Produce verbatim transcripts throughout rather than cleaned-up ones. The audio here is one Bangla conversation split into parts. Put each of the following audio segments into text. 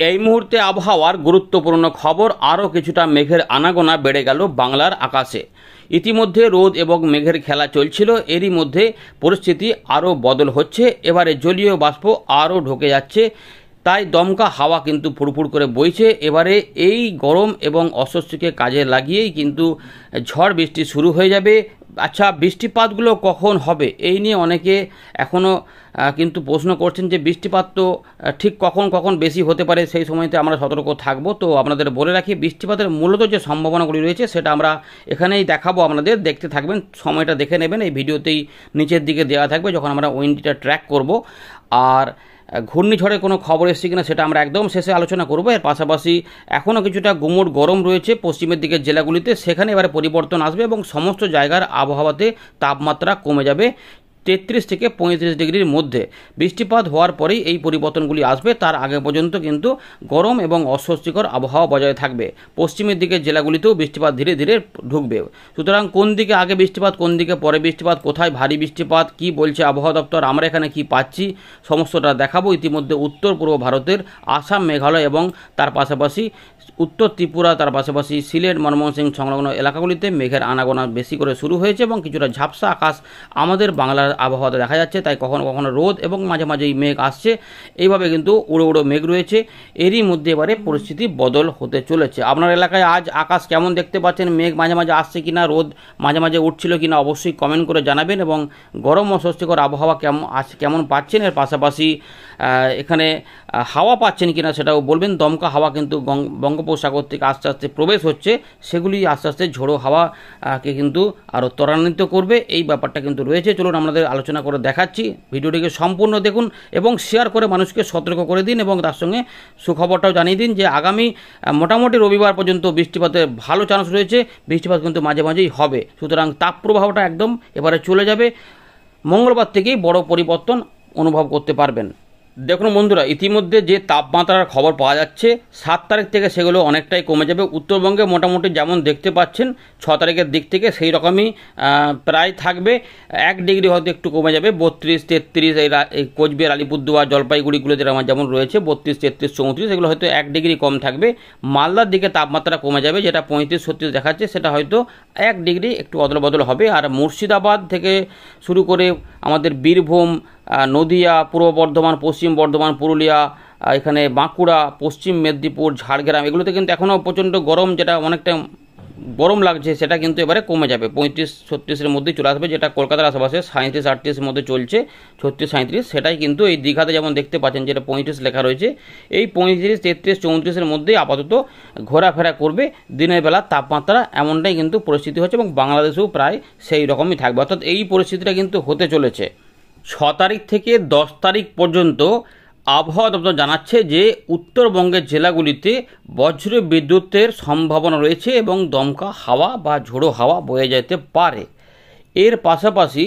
এই মুহূর্তে আবহাওয়ার গুরুত্বপূর্ণ খবর। আরও কিছুটা মেঘের আনাগোনা বেড়ে গেল বাংলার আকাশে। ইতিমধ্যে রোদ এবং মেঘের খেলা চলছিল, এরই মধ্যে পরিস্থিতি আরও বদল হচ্ছে। এবারে জলীয় বাষ্প আরও ঢুকে যাচ্ছে, তাই দমকা হাওয়া কিন্তু ফুরফুর করে বইছে। এবারে এই গরম এবং অস্বস্তিকে কাজে লাগিয়েই কিন্তু ঝড় বৃষ্টি শুরু হয়ে যাবে। আচ্ছা, বৃষ্টিপাতগুলো কখন হবে এই নিয়ে অনেকে এখনও কিন্তু প্রশ্ন করছেন যে বৃষ্টিপাত তো ঠিক কখন কখন বেশি হতে পারে, সেই সময়তে আমরা সতর্ক থাকব। তো আপনাদের বলে রাখি, বৃষ্টিপাতের মূলত যে সম্ভাবনাগুলি রয়েছে সেটা আমরা এখানেই দেখাবো, আপনাদের দেখতে থাকবেন, সময়টা দেখে নেবেন। এই ভিডিওতেই নিচের দিকে দেওয়া থাকবে যখন আমরা উইন্ডটা ট্র্যাক করব। আর ঘূর্ণিঝড়ের কোনো খবর এসছে কিনা সেটা আমরা একদম শেষে আলোচনা করব। এর পাশাপাশি এখনও কিছুটা গুমোট গরম রয়েছে পশ্চিমের দিকের জেলাগুলিতে, সেখানে এবারে পরিবর্তন আসবে এবং সমস্ত জায়গার আবহাওয়াতে তাপমাত্রা কমে যাবে তেত্রিশ থেকে পঁয়ত্রিশ ডিগ্রির মধ্যে। বৃষ্টিপাত হওয়ার পরেই এই পরিবর্তনগুলি আসবে, তার আগে পর্যন্ত কিন্তু গরম এবং অস্বস্তিকর আবহাওয়া বজায় থাকবে। পশ্চিমের দিকের জেলাগুলিতেও বৃষ্টিপাত ধীরে ধীরে ঢুকবে। সুতরাং কোন দিকে আগে বৃষ্টিপাত, কোন দিকে পরে বৃষ্টিপাত, কোথায় ভারী বৃষ্টিপাত, কি বলছে আবহাওয়া দপ্তর, আমরা এখানে কি পাচ্ছি, সমস্তটা দেখাবো। ইতিমধ্যে উত্তর পূর্ব ভারতের আসাম, মেঘালয় এবং তার পাশাপাশি উত্তর ত্রিপুরা, তার পাশাপাশি সিলেট, ময়মনসিংহ সংলগ্ন এলাকাগুলিতে মেঘের আনাগোনা বেশি করে শুরু হয়েছে এবং কিছুটা ঝাপসা আকাশ আমাদের বাংলার আবহাওয়াতে দেখা যাচ্ছে। তাই কখনো কখনো রোদ এবং মাঝে মাঝেই মেঘ আসছে, এইভাবে কিন্তু উড়ো উড়ো মেঘ রয়েছে। এরই মধ্যে এবারে পরিস্থিতি বদল হতে চলেছে। আপনার এলাকায় আজ আকাশ কেমন দেখতে পাচ্ছেন, মেঘ মাঝে মাঝে আসছে কিনা, রোদ মাঝে মাঝে উঠছিল কিনা, অবশ্যই কমেন্ট করে জানাবেন। এবং গরম অস্বস্তিকর আবহাওয়া কেমন কেমন পাচ্ছেন, এর পাশাপাশি এখানে হাওয়া পাচ্ছেন কিনা সেটাও বলবেন। দমকা হাওয়া কিন্তু বঙ্গোপসাগর থেকে আস্তে আস্তে প্রবেশ হচ্ছে, সেগুলি আস্তে আস্তে ঝোড়ো হাওয়াকে কিন্তু আরও ত্বরান্বিত করবে, এই ব্যাপারটা কিন্তু রয়েছে। চলুন আমাদের আলোচনা করে দেখাচ্ছি, ভিডিওটিকে সম্পূর্ণ দেখুন এবং শেয়ার করে মানুষকে সতর্ক করে দিন এবং তার সঙ্গে সুখবরটাও জানিয়ে দিন যে আগামী মোটামুটি রবিবার পর্যন্ত বৃষ্টিপাতের ভালো চান্স রয়েছে। বৃষ্টিপাত কিন্তু মাঝে মাঝেই হবে, সুতরাং তাপপ্রবাহটা একদম এবারে চলে যাবে। মঙ্গলবার থেকেই বড় পরিবর্তন অনুভব করতে পারবেন। দেখুন বন্ধুরা, ইতিমধ্যে যে তাপমাত্রার খবর পাওয়া যাচ্ছে সাত তারিখ থেকে সেগুলো অনেকটাই কমে যাবে। উত্তরবঙ্গে মোটামুটি যেমন দেখতে পাচ্ছেন ছ তারিখের দিক থেকে সেই রকমই প্রায় থাকবে, এক ডিগ্রি হয়তো একটু কমে যাবে, বত্রিশ তেত্রিশ এই কোচবিহার, আলিপুরদুয়ার, জলপাইগুড়িগুলো যেমন রয়েছে বত্রিশ তেত্রিশ চৌত্রিশ, এগুলো হয়তো এক ডিগ্রি কম থাকবে। মালদার দিকে তাপমাত্রা কমে যাবে, যেটা পঁয়ত্রিশ ছত্রিশ দেখাচ্ছে সেটা হয়তো এক ডিগ্রি একটু অদল বদল হবে। আর মুর্শিদাবাদ থেকে শুরু করে আমাদের বীরভূম, নদিয়া, পূর্ব বর্ধমান, পশ্চিম বর্ধমান, পুরুলিয়া, এখানে বাঁকুড়া, পশ্চিম মেদিনীপুর, ঝাড়গ্রাম, এগুলোতে কিন্তু এখনও প্রচণ্ড গরম, যেটা অনেকটা গরম লাগছে সেটা কিন্তু এবারে কমে যাবে, পঁয়ত্রিশ ছত্রিশের মধ্যেই চলে আসবে। যেটা কলকাতার আশেপাশে সাঁত্রিশ আটত্রিশের মধ্যে চলছে, ছত্রিশ সাঁত্রিশ, সেটাই কিন্তু এই দীঘাতে যেমন দেখতে পাচ্ছেন যেটা পঁয়ত্রিশ লেখা রয়েছে, এই পঁয়ত্রিশ তেত্রিশ চৌত্রিশের মধ্যেই আপাতত ঘোরাফেরা করবে। দিনের বেলা তাপমাত্রা এমনটাই কিন্তু পরিস্থিতি হচ্ছে এবং বাংলাদেশেও প্রায় সেই রকমই থাকবে, অর্থাৎ এই পরিস্থিতিটা কিন্তু হতে চলেছে। ছ তারিখ থেকে দশ তারিখ পর্যন্ত আবহাওয়া দপ্তর জানাচ্ছে যে উত্তরবঙ্গের জেলাগুলিতে বজ্র বিদ্যুতের সম্ভাবনা রয়েছে এবং দমকা হাওয়া বা ঝোড়ো হাওয়া বয়ে যেতে পারে। এর পাশাপাশি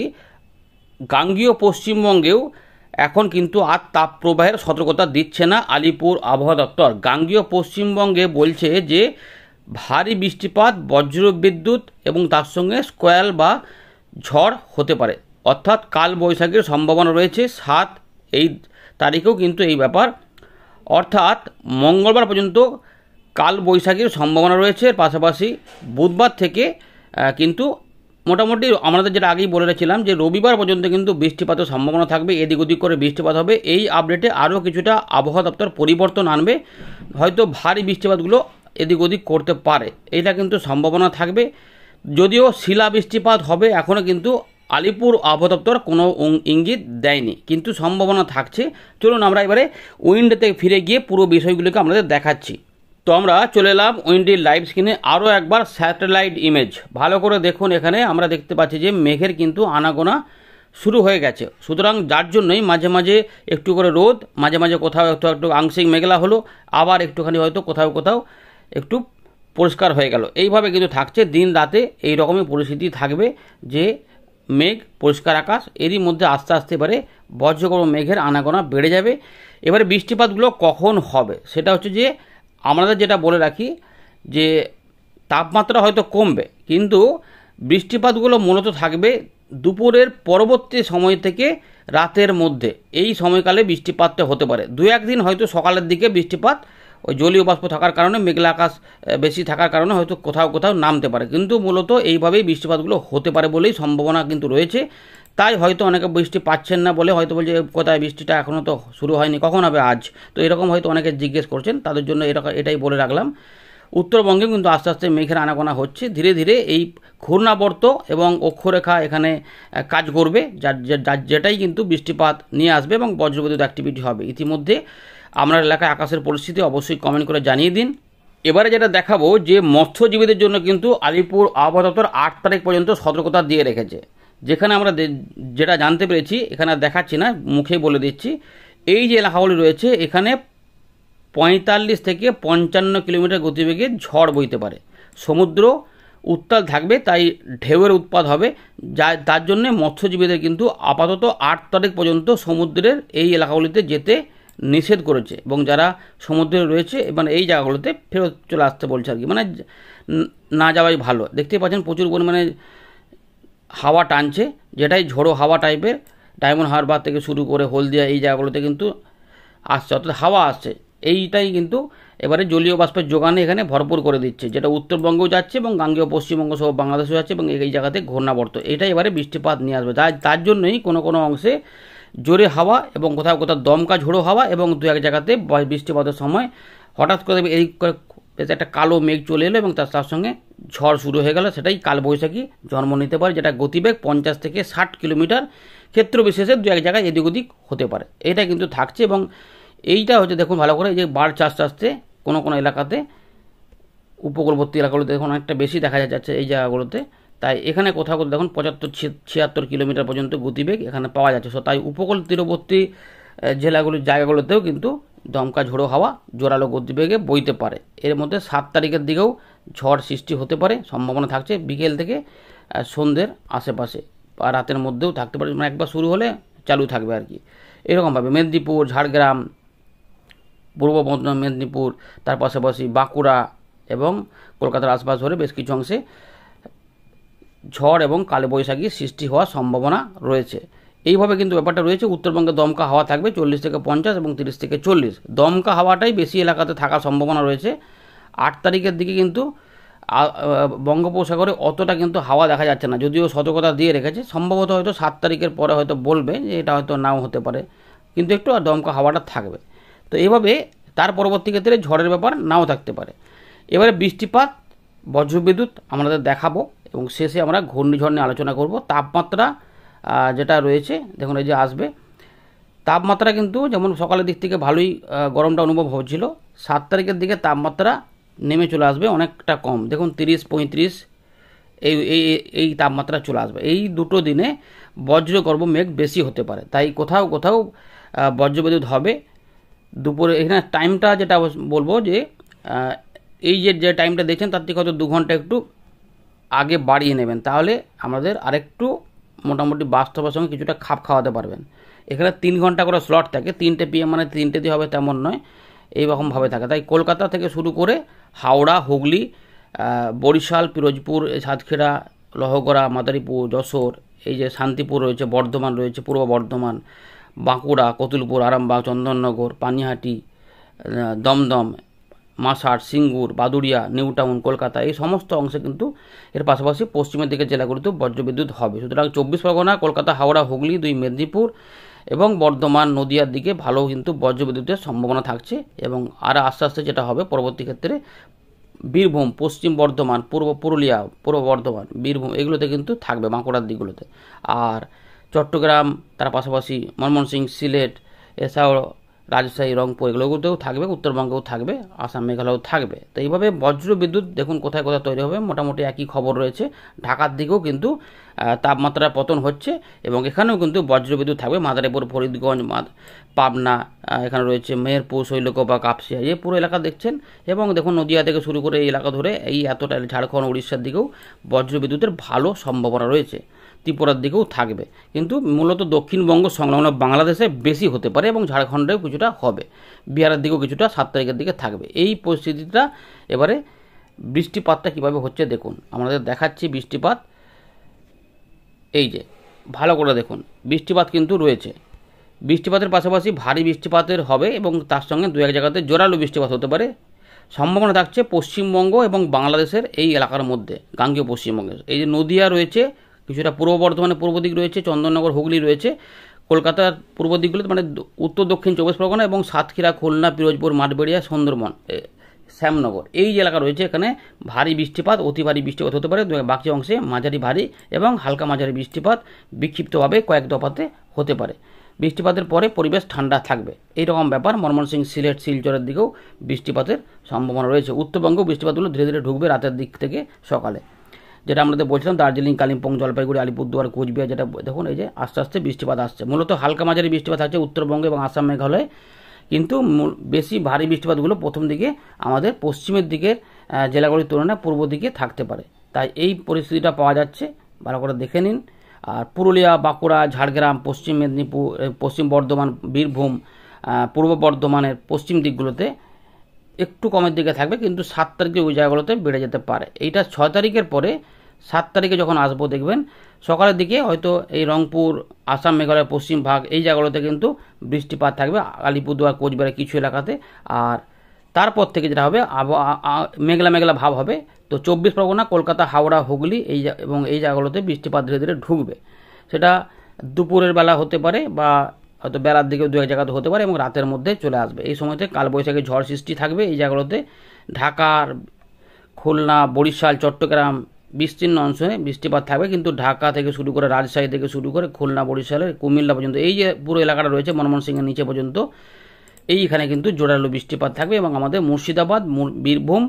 গাঙ্গীয় পশ্চিমবঙ্গেও এখন কিন্তু আর তাপপ্রবাহের সতর্কতা দিচ্ছে না আলিপুর আবহাওয়া দপ্তর। গাঙ্গীয় পশ্চিমবঙ্গে বলছে যে ভারী বৃষ্টিপাত, বজ্র বিদ্যুৎ এবং তার সঙ্গে স্কোয়াল বা ঝড় হতে পারে, অর্থাৎ কাল বৈশাখীর সম্ভাবনা রয়েছে। সাত এই তারিখেও কিন্তু এই ব্যাপার, অর্থাৎ মঙ্গলবার পর্যন্ত কাল বৈশাখীর সম্ভাবনা রয়েছে। পাশাপাশি বুধবার থেকে কিন্তু মোটামুটি আমাদের যেটা আগেই বলে রেখেছিলাম যে রবিবার পর্যন্ত কিন্তু বৃষ্টিপাতের সম্ভাবনা থাকবে, এদিক ওদিক করে বৃষ্টিপাত হবে। এই আপডেটে আরও কিছুটা আবহাওয়া দপ্তর পরিবর্তন আনবে, হয়তো ভারী বৃষ্টিপাতগুলো এদিক ওদিক করতে পারে, এইটা কিন্তু সম্ভাবনা থাকবে। যদিও শিলা বৃষ্টিপাত হবে এখনও কিন্তু আলিপুর আবহাওয়া দপ্তর কোনো ইঙ্গিত দেয়নি, কিন্তু সম্ভাবনা থাকছে। চলুন আমরা এবারে উইন্ডোতে ফিরে গিয়ে পুরো বিষয়গুলোকে আমাদের দেখাচ্ছি। তো আমরা চলে এলাম উইন্ডির লাইভ স্ক্রিনে। আরও একবার স্যাটেলাইট ইমেজ ভালো করে দেখুন, এখানে আমরা দেখতে পাচ্ছি যে মেঘের কিন্তু আনাগোনা শুরু হয়ে গেছে। সুতরাং যার জন্যই মাঝে মাঝে একটু করে রোদ, মাঝে মাঝে কোথাও একটু একটু আংশিক মেঘলা হলো, আবার একটুখানি হয়তো কোথাও কোথাও একটু পরিষ্কার হয়ে গেল, এইভাবে কিন্তু থাকছে। দিন রাতে এই রকমই পরিস্থিতি থাকবে যে মেঘ, পরিষ্কার আকাশ, এরই মধ্যে আস্তে আস্তে এবারে বজ্রগর্ভ মেঘের আনাগোনা বেড়ে যাবে। এবারে বৃষ্টিপাতগুলো কখন হবে সেটা হচ্ছে যে আমাদের যেটা বলে রাখি যে তাপমাত্রা হয়তো কমবে, কিন্তু বৃষ্টিপাতগুলো মূলত থাকবে দুপুরের পরবর্তী সময় থেকে রাতের মধ্যে। এই সময়কালে বৃষ্টিপাতটা হতে পারে, দু একদিন হয়তো সকালের দিকে বৃষ্টিপাত ওই জলীয় বাষ্প থাকার কারণে মেঘলা আকাশ বেশি থাকার কারণে হয়তো কোথাও কোথাও নামতে পারে, কিন্তু মূলত এইভাবেই বৃষ্টিপাতগুলো হতে পারে বলেই সম্ভাবনা কিন্তু রয়েছে। তাই হয়তো অনেকে বৃষ্টি পাচ্ছেন না বলে হয়তো বলছে কোথায় বৃষ্টিটা এখনও তো শুরু হয়নি, কখন হবে আজ, তো এরকম হয়তো অনেকে জিজ্ঞেস করছেন, তাদের জন্য এরকম এটাই বলে রাখলাম। উত্তরবঙ্গে কিন্তু আস্তে আস্তে মেঘের আনাগোনা হচ্ছে, ধীরে ধীরে এই ঘূর্ণাবর্ত এবং অক্ষরেখা এখানে কাজ করবে, যার যেটাই কিন্তু বৃষ্টিপাত নিয়ে আসবে এবং বজ্রবিদ্যুৎ অ্যাক্টিভিটি হবে। ইতিমধ্যে আপনার এলাকায় আকাশের পরিস্থিতি অবশ্যই কমেন্ট করে জানিয়ে দিন। এবারে যেটা দেখাবো যে মৎস্যজীবীদের জন্য কিন্তু আলিপুর আবহাওয়া দপ্তর আট তারিখ পর্যন্ত সতর্কতা দিয়ে রেখেছে, যেখানে আমরা যেটা জানতে পেরেছি, এখানে দেখাচ্ছি না, মুখে বলে দিচ্ছি। এই যে এলাকাগুলি রয়েছে এখানে পঁয়তাল্লিশ থেকে পঞ্চান্ন কিলোমিটার গতিবেগে ঝড় বইতে পারে, সমুদ্র উত্তাল থাকবে, তাই ঢেউয়ের উৎপাত হবে, যা তার জন্য মৎস্যজীবীদের কিন্তু আপাতত আট তারিখ পর্যন্ত সমুদ্রের এই এলাকাগুলিতে যেতে নিষেধ করেছে, এবং যারা সমুদ্রে রয়েছে মানে এই জায়গাগুলোতে ফেরত চলে আসতে বলছে আর কি, মানে না যাওয়াই ভালো। দেখতেই পাচ্ছেন প্রচুর পরিমাণে হাওয়া টানছে, যেটাই ঝোড়ো হাওয়া টাইপের, ডায়মন্ড হারবার থেকে শুরু করে হলদিয়া এই জায়গাগুলোতে কিন্তু আসছে, অর্থাৎ হাওয়া আসছে। এইটাই কিন্তু এবারে জলীয় বাষ্পের যোগানে এখানে ভরপুর করে দিচ্ছে, যেটা উত্তরবঙ্গেও যাচ্ছে এবং গাঙ্গেয় পশ্চিমবঙ্গ সহ বাংলাদেশেও যাচ্ছে, এবং এই জায়গাতে ঘূর্ণাবর্ত, এটাই এবারে বৃষ্টিপাত নিয়ে আসবে। তাই তার জন্যই কোনো কোনো অংশে জোরে হাওয়া এবং কোথাও কোথাও দমকা ঝোড়ো হাওয়া, এবং দু এক জায়গাতে বৃষ্টিপাতের সময় হঠাৎ করে এই একটা কালো মেঘ চলে এলো এবং তার তার সঙ্গে ঝড় শুরু হয়ে গেল, সেটাই কালবৈশাখী জন্ম নিতে পারে, যেটা গতিবেগ পঞ্চাশ থেকে ষাট কিলোমিটার, ক্ষেত্র বিশেষে দু এক জায়গায় এদিক ওদিক হতে পারে, এটা কিন্তু থাকছে। এবং এইটা হচ্ছে দেখুন ভালো করে, যে বাড় আস্তে আস্তে কোনো কোনো এলাকাতে উপকূলবর্তী এলাকাগুলোতে দেখুন অনেকটা বেশি দেখা যাচ্ছে এই জায়গাগুলোতে, তাই এখানে কোথাও কোথাও দেখুন পঁচাত্তর ছিয়াত্তর কিলোমিটার পর্যন্ত গতিবেগ এখানে পাওয়া যাচ্ছে। সো তাই উপকূল তীরবর্তী জেলাগুলির জায়গাগুলোতেও কিন্তু দমকা ঝোড়ো হাওয়া জোরালো গতিবেগে বইতে পারে। এর মধ্যে সাত তারিখের দিকেও ঝড় সৃষ্টি হতে পারে, সম্ভাবনা থাকছে বিকেল থেকে সন্ধ্যের আশেপাশে বা রাতের মধ্যেও থাকতে পারে, মানে একবার শুরু হলে চালু থাকবে আর কি। এরকমভাবে মেদিনীপুর, ঝাড়গ্রাম, পূর্ব বর্ধমান, মেদিনীপুর, তার পাশাপাশি বাঁকুড়া এবং কলকাতার আশপাশ ধরে বেশ কিছু অংশে ঝড় এবং কালবৈশাখী সৃষ্টি হওয়ার সম্ভাবনা রয়েছে। এইভাবে কিন্তু ব্যাপারটা রয়েছে। উত্তরবঙ্গে দমকা হাওয়া থাকবে চল্লিশ থেকে পঞ্চাশ এবং তিরিশ থেকে চল্লিশ, দমকা হাওয়াটাই বেশি এলাকাতে থাকার সম্ভাবনা রয়েছে। আট তারিখের দিকে কিন্তু বঙ্গোপসাগরে অতটা কিন্তু হাওয়া দেখা যাচ্ছে না, যদিও সতর্কতা দিয়ে রেখেছে, সম্ভবত হয়তো সাত তারিখের পরে হয়তো বলবে যে এটা হয়তো নাও হতে পারে, কিন্তু একটু দমকা হাওয়াটা থাকবে। তো এইভাবে তার পরবর্তী ক্ষেত্রে ঝড়ের ব্যাপার নাও থাকতে পারে। এবারে বৃষ্টিপাত, বজ্রবিদ্যুৎ আমাদের দেখাবো এবং শেষে আমরা ঘূর্ণিঝড় নিয়ে আলোচনা করব। তাপমাত্রা যেটা রয়েছে দেখুন এই যে আসবে, তাপমাত্রা কিন্তু যেমন সকালের দিক থেকে ভালোই গরমটা অনুভব হচ্ছিল, সাত তারিখের দিকে তাপমাত্রা নেমে চলে আসবে অনেকটা কম, দেখুন তিরিশ পঁয়ত্রিশ এই এই এই তাপমাত্রা চলে আসবে। এই দুটো দিনে বজ্রগর্ভ মেঘ বেশি হতে পারে, তাই কোথাও কোথাও বজ্রবিদ্যুৎ হবে দুপুরে। এখানে টাইমটা যেটা বলবো যে এই যে যে টাইমটা দেখছেন তার থেকে হয়তো দু ঘন্টা একটু আগে বাড়িয়ে নেবেন, তাহলে আমাদের আরেকটু মোটামুটি বাস্তবের সঙ্গে কিছুটা খাপ খাওয়াতে পারবেন। এখানে তিন ঘন্টা করে স্লট থাকে, তিনটে পিএম মানে তিনটে দিয়ে হবে তেমন নয়, এইরকমভাবে থাকে। তাই কলকাতা থেকে শুরু করে হাওড়া, হুগলি, বরিশাল, পিরোজপুর, সাতক্ষীরা, লহগড়া, মাদারীপুর, যশোর, এই যে শান্তিপুর রয়েছে, বর্ধমান রয়েছে, পূর্ব বর্ধমান, বাঁকুড়া, কতুলপুর, আরামবাগ, চন্দননগর, পানিহাটি, দমদম, মাসার, সিঙ্গুর, বাদুড়িয়া, নিউ টাউন, কলকাতা, এই সমস্ত অংশে কিন্তু এর পাশাপাশি পশ্চিমের দিকের জেলাগুলিতেও বজ্রবিদ্যুৎ হবে। সুতরাং চব্বিশ পরগনা, কলকাতা, হাওড়া, হুগলি, দুই মেদিনীপুর এবং বর্ধমান, নদিয়ার দিকে ভালো কিন্তু বজ্রবিদ্যুতের সম্ভাবনা থাকছে। এবং আর আস্তে আস্তে যেটা হবে পরবর্তী ক্ষেত্রে বীরভূম, পশ্চিম বর্ধমান, পূর্ব পুরুলিয়া, পূর্ব বর্ধমান, বীরভূম এগুলোতে কিন্তু থাকবে, বাঁকুড়ার দিকগুলোতে। আর চট্টগ্রাম, তার পাশাপাশি ময়মনসিংহ, সিলেট, এছাড়াও রাজশাহী, রংপুর এগুলোতেও থাকবে, উত্তরবঙ্গেও থাকবে, আসাম, মেঘালয়ও থাকবে। তো এইভাবে বজ্রবিদ্যুৎ দেখুন কোথায় কোথায় তৈরি হবে, মোটামুটি একই খবর রয়েছে। ঢাকার দিকেও কিন্তু তাপমাত্রার পতন হচ্ছে এবং এখানেও কিন্তু বজ্রবিদ্যুৎ থাকবে, মাদারীপুর, ফরিদগঞ্জ, পাবনা, এখানে রয়েছে মেহেরপুর, শৈলকুপা, কাপসিয়া, এই পুরো এলাকা দেখছেন। এবং দেখুন নদিয়া থেকে শুরু করে এই এলাকা ধরে এই এতটা ঝাড়খণ্ড, উড়িষ্যার দিকেও বজ্রবিদ্যুতের ভালো সম্ভাবনা রয়েছে, ত্রিপুরার দিকেও থাকবে, কিন্তু মূলত দক্ষিণবঙ্গ সংলগ্ন বাংলাদেশে বেশি হতে পারে এবং ঝাড়খণ্ডেও কিছুটা হবে, বিহারের দিকেও কিছুটা সাত তারিখের দিকে থাকবে। এই পরিস্থিতিটা এবারে বৃষ্টিপাতটা কীভাবে হচ্ছে দেখুন, আমাদের দেখাচ্ছি বৃষ্টিপাত। এই যে ভালো করে দেখুন বৃষ্টিপাত কিন্তু রয়েছে, বৃষ্টিপাতের পাশাপাশি ভারী বৃষ্টিপাতের হবে এবং তার সঙ্গে দু এক জায়গাতে জোরালো বৃষ্টিপাত হতে পারে। সম্ভাবনা থাকছে পশ্চিমবঙ্গ এবং বাংলাদেশের এই এলাকার মধ্যে, গাঙ্গেয় পশ্চিমবঙ্গের এই যে নদিয়া রয়েছে, কিছুটা পূর্ব বর্ধমানের পূর্ব দিক রয়েছে, চন্দননগর হুগলি রয়েছে, কলকাতার পূর্ব দিকগুলোতে মানে উত্তর দক্ষিণ চব্বিশ পরগনা এবং সাতক্ষীরা, খুলনা, পিরোজপুর, মাঠবেড়িয়া, সুন্দরবন, শ্যামনগর এই যে এলাকা রয়েছে এখানে ভারী বৃষ্টিপাত, অতি ভারী বৃষ্টিপাত হতে পারে। বাকি অংশে মাঝারি ভারী এবং হালকা মাঝারি বৃষ্টিপাত বিক্ষিপ্তভাবে কয়েক দফাতে হতে পারে। বৃষ্টিপাতের পরে পরিবেশ ঠান্ডা থাকবে, এইরকম ব্যাপার। ময়মনসিংহ, সিলেট, শিলচরের দিকেও বৃষ্টিপাতের সম্ভাবনা রয়েছে। উত্তরবঙ্গেও বৃষ্টিপাতগুলো ধীরে ধীরে ঢুকবে রাতের দিক থেকে সকালে, যেটা আমাদের বলছিলাম দার্জিলিং, কালিম্পং, জলপাইগুড়ি, আলিপুরদুয়ার, কোচবিহার, যেটা দেখুন এই যে আস্তে আস্তে বৃষ্টিপাত আসছে। মূলত হালকা মাঝারি বৃষ্টিপাত আছে উত্তরবঙ্গ এবং আসাম, মেঘালয়, কিন্তু বেশি ভারী বৃষ্টিপাতগুলো প্রথম দিকে আমাদের পশ্চিমের দিকের জেলাগুলির তুলনায় পূর্ব দিকে থাকতে পারে। তাই এই পরিস্থিতিটা পাওয়া যাচ্ছে, ভালো করে দেখে নিন। আর পুরুলিয়া, বাঁকুড়া, ঝাড়গ্রাম, পশ্চিম মেদিনীপুর, পশ্চিম বর্ধমান, বীরভূম, পূর্ব বর্ধমানের পশ্চিম দিকগুলোতে একটু কমের দিকে থাকবে, কিন্তু সাত তারিখে ওই জায়গাগুলোতে বেড়ে যেতে পারে। এইটা ছয় তারিখের পরে সাত তারিখে যখন আসবো দেখবেন সকালের দিকে হয়তো এই রংপুর, আসাম, মেঘালয়ের পশ্চিম ভাগ এই জায়গাগুলোতে কিন্তু বৃষ্টিপাত থাকবে, আলিপুরদুয়ার, কোচবিহারের কিছু এলাকাতে। আর তারপর থেকে যেটা হবে মেঘলা মেঘলা ভাব হবে। তো চব্বিশ পরগনা, কলকাতা, হাওড়া, হুগলি এই এবং এই জায়গাগুলোতে বৃষ্টিপাত ধীরে ধীরে ঢুকবে। সেটা দুপুরের বেলা হতে পারে বা হয়তো বেলার দিকেও দু এক জায়গাতে হতে পারে এবং রাতের মধ্যে চলে আসবে। এই সময়তে কালবৈশাখী ঝড় সৃষ্টি থাকবে এই জায়গাগুলোতে। ঢাকার, খুলনা, বরিশাল, চট্টগ্রাম বিস্তীর্ণ অঞ্চলে বৃষ্টিপাত থাকবে, কিন্তু ঢাকা থেকে শুরু করে রাজশাহী থেকে শুরু করে খুলনা, বরিশালের কুমিল্লা পর্যন্ত এই যে পুরো এলাকাটা রয়েছে ময়মনসিংহের নিচে পর্যন্ত এইখানে কিন্তু জোরালো বৃষ্টিপাত থাকবে। এবং আমাদের মুর্শিদাবাদ, বীরভূম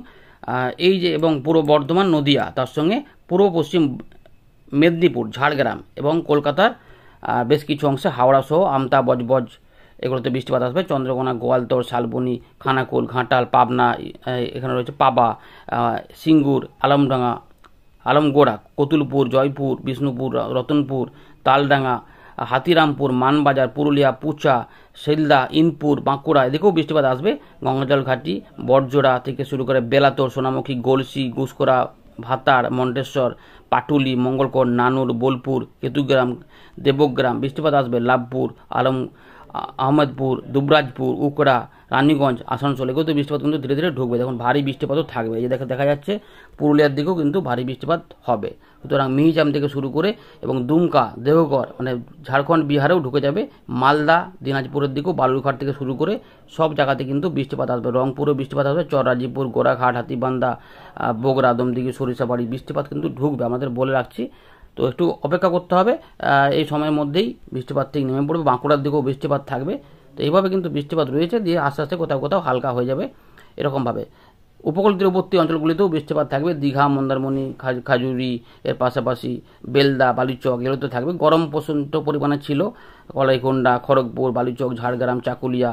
এই যে এবং পূর্ব বর্ধমান, নদিয়া, তার সঙ্গে পূর্ব পশ্চিম মেদিনীপুর, ঝাড়গ্রাম এবং কলকাতার বেশ কিছু অংশে হাওড়া সহ আমতা, বজবজ এগুলোতে বৃষ্টিপাত আসবে। চন্দ্রকোনা, গোয়ালতর, শালবনী, খানাকুল, ঘাটাল, পাবনা, এখানে রয়েছে পাবা, সিঙ্গুর, আলমডাঙ্গা, আলমগোড়া, কতুলপুর, জয়পুর, বিষ্ণুপুর, রতনপুর, তালডাঙ্গা, হাতিরামপুর, মানবাজার, পুরুলিয়া, পুচা, শিলদা, ইনপুর, বাঁকুড়া এদিকেও বৃষ্টিপাত আসবে। গঙ্গাজল ঘাটি, বড়জোড়া থেকে শুরু করে বেলাতর, সোনামুখী, গলসি, গুসকরা, ভাতার, মন্টেশ্বর, পাটুলি, মঙ্গলকোট, নানুর, বোলপুর, কেতুগ্রাম, দেবগ্রাম বৃষ্টিপাত আসবে। লাভপুর, আলম আহমেদপুর, দুবরাজপুর, উকড়া, রানীগঞ্জ, আসানসোল এগুলোতে বৃষ্টিপাত কিন্তু ধীরে ধীরে ঢুকবে। দেখুন ভারী বৃষ্টিপাতও থাকবে, এই যে দেখা দেখা যাচ্ছে পুরুলিয়ার দিকেও কিন্তু ভারী বৃষ্টিপাত হবে। সুতরাং মিহিজাম থেকে শুরু করে এবং দুমকা, দেওঘর মানে ঝাড়খণ্ড, বিহারেও ঢুকে যাবে। মালদা, দিনাজপুরের দিকেও বালুরঘাট থেকে শুরু করে সব জায়গাতে কিন্তু বৃষ্টিপাত আসবে। রংপুরেও বৃষ্টিপাত আসবে, চররাজিপুর, গোড়াঘাট, হাতিবান্ধা, বগুড়া, দমদিঘি, সরিষাবাড়ি বৃষ্টিপাত কিন্তু ঢুকবে, আমাদের বলে রাখছি। তো একটু অপেক্ষা করতে হবে, এই সময়ের মধ্যেই বৃষ্টিপাত ঠিক নেমে পড়বে। বাঁকুড়ার দিকেও বৃষ্টিপাত থাকবে। তো এইভাবে কিন্তু বৃষ্টিপাত রয়েছে, দিয়ে আস্তে আস্তে কোথাও কোথাও হালকা হয়ে যাবে এরকমভাবে। উপকূল তীরবর্তী অঞ্চলগুলিতেও বৃষ্টিপাত থাকবে, দীঘা, মন্দারমণি, খাজুরি এর পাশাপাশি বেলদা, বালুচক এগুলোতে থাকবে। গরম প্রচণ্ড পরিমাণে ছিল কলাইকোন্ডা, খড়গপুর, বালুচক, ঝাড়গ্রাম, চাকুলিয়া,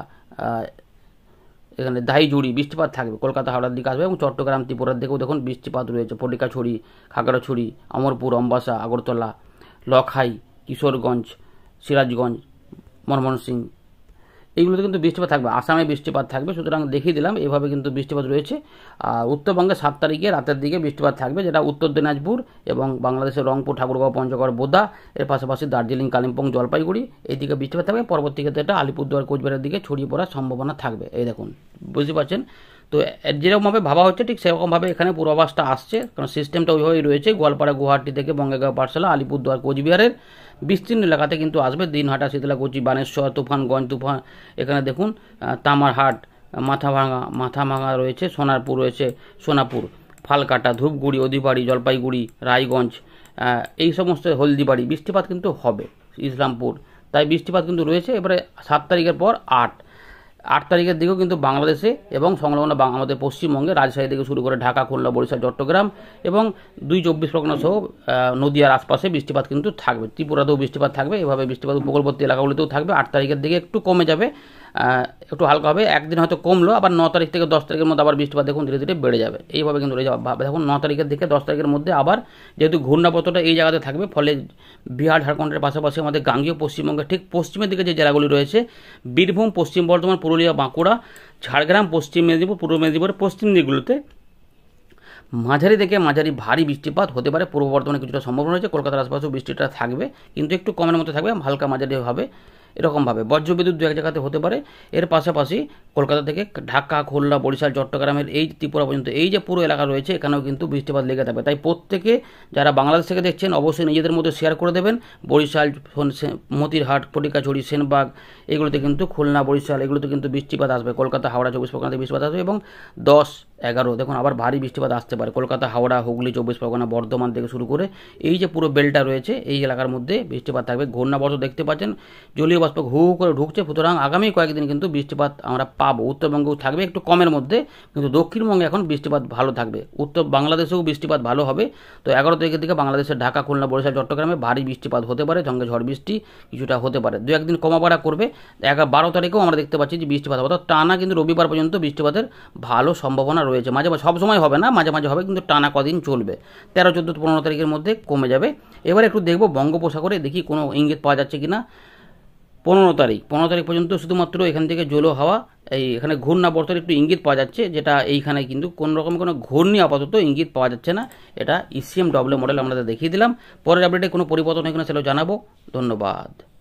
এখানে দাইজুড়ি বৃষ্টিপাত থাকবে। কলকাতা, হাওড়ার দিকে আসবে এবং চট্টগ্রাম, ত্রিপুরার দিকেও দেখুন বৃষ্টিপাত রয়েছে। ফটিকাছড়ি, খাগড়াছড়ি, অমরপুর, অম্বাসা, আগরতলা, লখাই, কিশোরগঞ্জ, সিরাজগঞ্জ, ময়মনসিংহ এইগুলোতে কিন্তু বৃষ্টিপাত থাকবে। আসামে বৃষ্টিপাত থাকবে। সুতরাং দেখিয়ে দিলাম এইভাবে কিন্তু বৃষ্টিপাত রয়েছে। আর উত্তরবঙ্গে সাত তারিখে রাতের দিকে বৃষ্টিপাত থাকবে, যেটা উত্তর দিনাজপুর এবং বাংলাদেশের রংপুর, ঠাকুরগাঁও, পঞ্চগড়, বোদা এর পাশাপাশি দার্জিলিং, কালিম্পং, জলপাইগুড়ি এই দিকে বৃষ্টিপাত থাকবে। পরবর্তী ক্ষেত্রে এটা আলিপুরদুয়ার, কোচবিহারের দিকে ছড়িয়ে পড়ার সম্ভাবনা থাকবে। এই দেখুন বুঝতে পারছেন তো, যেরকমভাবে ভাবা হচ্ছে ঠিক সেরকমভাবে এখানে পূর্বাভাসটা আসছে, কারণ সিস্টেমটা ওইভাবেই রয়েছে। গোয়ালপাড়া, গুয়াহাটি থেকে বঙ্গাইগাঁও, পাঠশালা, আলিপুরদুয়ার, কোচবিহারের বিস্তীর্ণ এলাকাতে কিন্তু আসবে। দিনহাটা, শীতলাকুচি, বানেশ্বর, তুফানগঞ্জ, তুফান এখানে দেখুন তামারহাট, মাথাভাঙা, মাথাভাঙা রয়েছে, সোনারপুর রয়েছে, সোনাপুর, ফালকাটা, ধূপগুড়ি, অধিবাড়ি, জলপাইগুড়ি, রায়গঞ্জ এই সমস্ত হলদিবাড়ি বৃষ্টিপাত কিন্তু হবে, ইসলামপুর। তাই বৃষ্টিপাত কিন্তু রয়েছে। এবারে সাত তারিখের পর আট আট তারিখের দিকেও কিন্তু বাংলাদেশে এবং সংলগ্ন আমাদের পশ্চিমবঙ্গে রাজশাহী থেকে শুরু করে ঢাকা, খুলনা, বরিশাল, চট্টগ্রাম এবং দুই চব্বিশ পরগনা সহ নদিয়ার আশপাশে বৃষ্টিপাত কিন্তু থাকবে। ত্রিপুরাতেও বৃষ্টিপাত থাকবে। এভাবে বৃষ্টিপাত উপকূলবর্তী এলাকাগুলিতেও থাকবে। আট তারিখের দিকে একটু কমে যাবে, একটু হালকা হবে, একদিন হয়তো কমলো, আবার ন তারিখ থেকে দশ তারিখের মধ্যে আবার বৃষ্টিপাত দেখুন ধীরে ধীরে বেড়ে যাবে। এইভাবে কিন্তু রয়ে যাবে। দেখুন ন তারিখের দিকে দশ তারিখের মধ্যে আবার যেহেতু ঘূর্ণাবর্তটা এই জায়গাতে থাকবে, ফলে বিহার, ঝাড়খণ্ডের পাশাপাশি আমাদের গাঙ্গেয় পশ্চিমবঙ্গের ঠিক পশ্চিমের দিকে যে জেলাগুলি রয়েছে বীরভূম, পশ্চিম বর্ধমান, পুরুলিয়া, বাঁকুড়া, ঝাড়গ্রাম, পশ্চিম মেদিনীপুর, পূর্ব মেদিনীপুরের পশ্চিম দিকগুলোতে মাঝারি থেকে মাঝারি ভারী বৃষ্টিপাত হতে পারে। পূর্ব বর্ধমানে কিছুটা সম্ভাবনা রয়েছে। কলকাতার আশপাশেও বৃষ্টিটা থাকবে, কিন্তু একটু কমের মতো থাকবে, হালকা মাঝারি হবে। এরকমভাবে বজ্রবিদ্যুৎ দু এক জায়গাতে হতে পারে। এর পাশাপাশি কলকাতা থেকে ঢাকা, খুলনা, বরিশাল, চট্টগ্রামের এই ত্রিপুরা পর্যন্ত এই যে পুরো এলাকা রয়েছে এখানেও কিন্তু বৃষ্টিপাত লেগে থাকবে। তাই প্রত্যেকে যারা বাংলাদেশ থেকে দেখছেন অবশ্যই নিজেদের মধ্যে শেয়ার করে দেবেন। বরিশাল, মতিরহাট, ফটিকাছড়ি, সেনবাগ এগুলোতে কিন্তু, খুলনা, বরিশাল এগুলোতে কিন্তু বৃষ্টিপাত আসবে। কলকাতা, হাওড়া, চব্বিশ পরগনাতে বৃষ্টিপাত আসবে এবং দশ এগারো দেখুন আবার ভারী বৃষ্টিপাত আসতে পারে। কলকাতা, হাওড়া, হুগলি, চব্বিশ পরগনা, বর্ধমান থেকে শুরু করে এই যে পুরো বেলটা রয়েছে এই এলাকার মধ্যে বৃষ্টিপাত থাকবে। ঘূর্ণাবর্ত দেখতে পাচ্ছেন জলীয় বাষ্প হু হু করে ঢুকছে, সুতরাং আগামী কয়েকদিন কিন্তু বৃষ্টিপাত আমরা পাবো। উত্তরবঙ্গেও থাকবে একটু কমের মধ্যে, কিন্তু দক্ষিণবঙ্গে এখন বৃষ্টিপাত ভালো থাকবে। উত্তর বাংলাদেশেও বৃষ্টিপাত ভালো হবে। তো এগারো তারিখের দিকে বাংলাদেশের ঢাকা, খুলনা, বরিশাল, চট্টগ্রামে ভারী বৃষ্টিপাত হতে পারে, সঙ্গে ঝড় বৃষ্টি কিছুটা হতে পারে। দু একদিন কমাবাড়া করবে। এগারো বারো তারিখেও আমরা দেখতে পাচ্ছি যে বৃষ্টিপাত হবে, অর্থাৎ টানা কিন্তু রবিবার পর্যন্ত বৃষ্টিপাতের ভালো সম্ভাবনা রয়েছে। মাঝে মাঝে সব সময় হবে না, মাঝে মাঝে হবে, কিন্তু টানা কদিন চলবে। তেরো চোদ্দো পনেরো তারিখের মধ্যে কমে যাবে। এবার একটু দেখবো বঙ্গোপসাগরে, দেখি কোনো ইঙ্গিত পাওয়া যাচ্ছে কিনা। পনেরো তারিখ পনেরো তারিখ পর্যন্ত শুধুমাত্র এখান থেকে জলো হাওয়া, এই এখানে ঘূর্ণাবর্তের একটু ইঙ্গিত পাওয়া যাচ্ছে, যেটা এইখানে কিন্তু কোনো রকম কোনো ঘূর্ণি আপাতত ইঙ্গিত পাওয়া যাচ্ছে না। এটা ইসিএম ডব্লিউ মডেল আমরা দেখিয়ে দিলাম। পরের আপডেটে কোনো পরিবর্তন হয় কিনা সেটাও জানাবো। ধন্যবাদ।